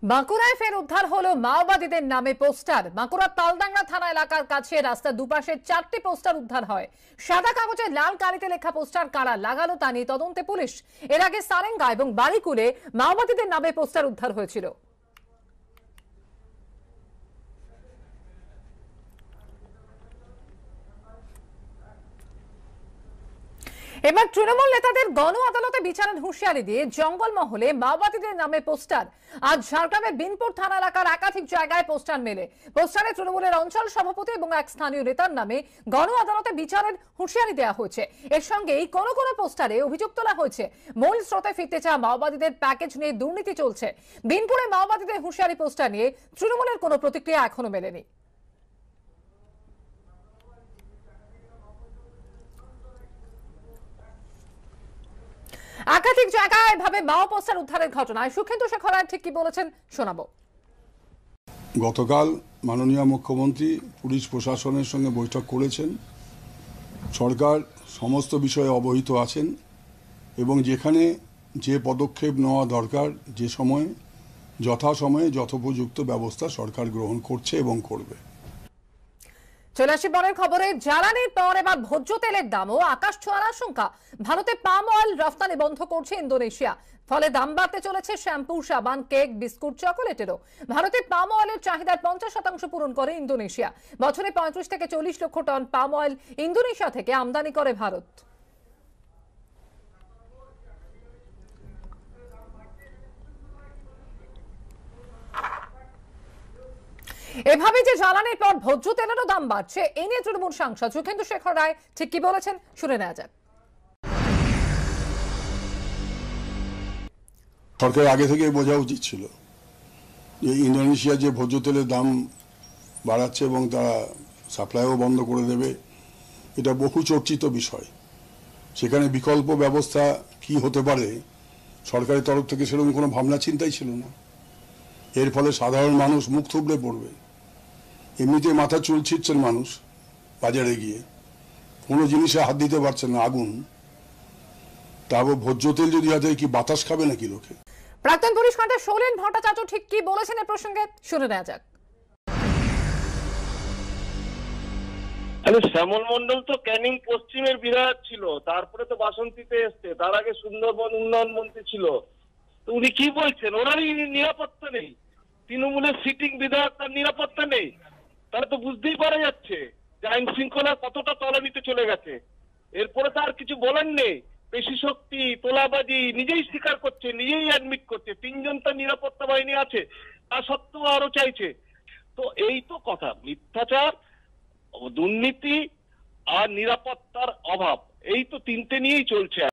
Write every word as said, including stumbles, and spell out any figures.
বাঁকুড়ায় ফের উদ্ধার হলো মাওবাদীদের নামে পোস্টার। বাঁকুড়ার তালডাংরা থানা এলাকার কাছে রাস্তার দুপাশে চারটি পোস্টার উদ্ধার হয়। সাদা কাগজে লাল কালিতে লেখা পোস্টার কারা লাগালো তা নিয়ে তদন্তে পুলিশ। এর আগে সারেঙ্গা এবং বাড়িকুলে মাওবাদীদের নামে পোস্টার উদ্ধার হয়েছিল। এবার তৃণমূল নেতাদের গণ আদালতে বিচারের হুঁশিয়ারি দিয়ে জঙ্গলমহলে মাওবাদীদের নামে পোস্টার। আজ ঝাড়গ্রামের বিনপুর থানা এলাকার একাধিক জায়গায় পোস্টার মেলে। পোস্টারে তৃণমূলের অঞ্চল সভাপতি এবং এক স্থানীয় নেতার নামে গণ আদালতে বিচারের হুঁশিয়ারি দেওয়া হয়েছে। এর সঙ্গেই কোনো কোনো পোস্টারে অভিযোগ তোলা হয়েছে মূল স্রোতে ফিরতে চাওয়া মাওবাদীদের প্যাকেজ নিয়ে দুর্নীতি চলছে। বিনপুরে মাওবাদীদের হুঁশিয়ারি পোস্টার নিয়ে তৃণমূলের কোনো প্রতিক্রিয়া এখনো মেলেনি। একাধিক জায়গায় এভাবে মাও পোস্টার উদ্ধারের ঘটনায় সুখেন্দু শেখর রায় ঠিক কি বলেছেন শোনাবো। গতকাল মাননীয় মুখ্যমন্ত্রী পুলিশ প্রশাসনের সঙ্গে বৈঠক করেছেন। সরকার সমস্ত বিষয়ে অবহিত আছেন এবং যেখানে যে পদক্ষেপ নেওয়া দরকার যে সময়ে যথাসময়ে যথোপযুক্ত ব্যবস্থা সরকার গ্রহণ করছে এবং করবে। চলে আসি পরের খবরে। জ্বালানির পর এবার ভোজ্য তেলের দামও আকাশ ছোঁয়ার আশঙ্কা। ভারতে পাম অয়েল রফতানি বন্ধ করছে ইন্দোনেশিয়া। ফলে দাম বাড়তে চলেছে শ্যাম্পু, সাবান, কেক, বিস্কুট, চকোলেটেরও। ভারতে পাম অয়েলের চাহিদার পঞ্চাশ শতাংশ পূরণ করে ইন্দোনেশিয়া। বছরে পঁয়ত্রিশ থেকে চল্লিশ লক্ষ টন পাম অয়েল ইন্দোনেশিয়া থেকে আমদানি করে ভারত। এভাবে যে জ্বালানির পর ভোজ্য তেলেরও দাম বাড়ছে, এ নিয়ে তৃণমূল সাংসদ সুখেন্দু শেখর রায় ঠিক কি বলেছেন শুনে নেওয়া যাক। সরকার আগে থেকে বোঝা উচিত ছিল যে ইন্দোনেশিয়া যে ভোজ্য তেলের দাম বাড়াচ্ছে এবং তারা সাপ্লাইও বন্ধ করে দেবে, এটা বহু চর্চিত বিষয়। সেখানে বিকল্প ব্যবস্থা কি হতে পারে সরকারের তরফ থেকে সেরকম কোনো ভাবনা চিন্তাই ছিল না। এর ফলে সাধারণ মানুষ মুখ থুবড়ে পড়বে। এমনিতে মাথা চুল ছিটছেন মানুষ, বাজারে গিয়ে কোনো জিনিসে হাত দিতে পারছেন না, আগুন। তারপর ভোজ্য তেল যদি হাতে কি বাতাস খাবে নাকি লোকে? প্রাক্তন পুলিশ কর্তা শৈলেন ভট্টাচার্য ঠিক কি বলেছেন এ প্রসঙ্গে শুনে নেওয়া যাক। শ্যামল মন্ডল তো ক্যানিং পশ্চিমের বিধায়ক ছিল, তারপরে তো বাসন্তীতে এসছে, তার আগে সুন্দরবন উন্নয়ন মন্ত্রী ছিল। তো উনি কি বলছেন? ওনারই নিরাপত্তা নেই, তৃণমূলের সিটিং বিধায়ক, তার নিরাপত্তা নেই। তাহলে তো বুঝতেই পারা যাচ্ছে যে আইন শৃঙ্খলা কতটা তলানিতে চলে গেছে। এরপরে তো আর কিছু বলার নেই। পেশি শক্তি, তোলাবাজি নিজেই স্বীকার করছে, নিজেই অ্যাডমিট করছে। তিনজন তার নিরাপত্তা বাহিনী আছে, তা সত্ত্বেও আরো চাইছে। তো এই তো কথা, মিথ্যাচার, দুর্নীতি আর নিরাপত্তার অভাব, এই তো তিনটে নিয়েই চলছে।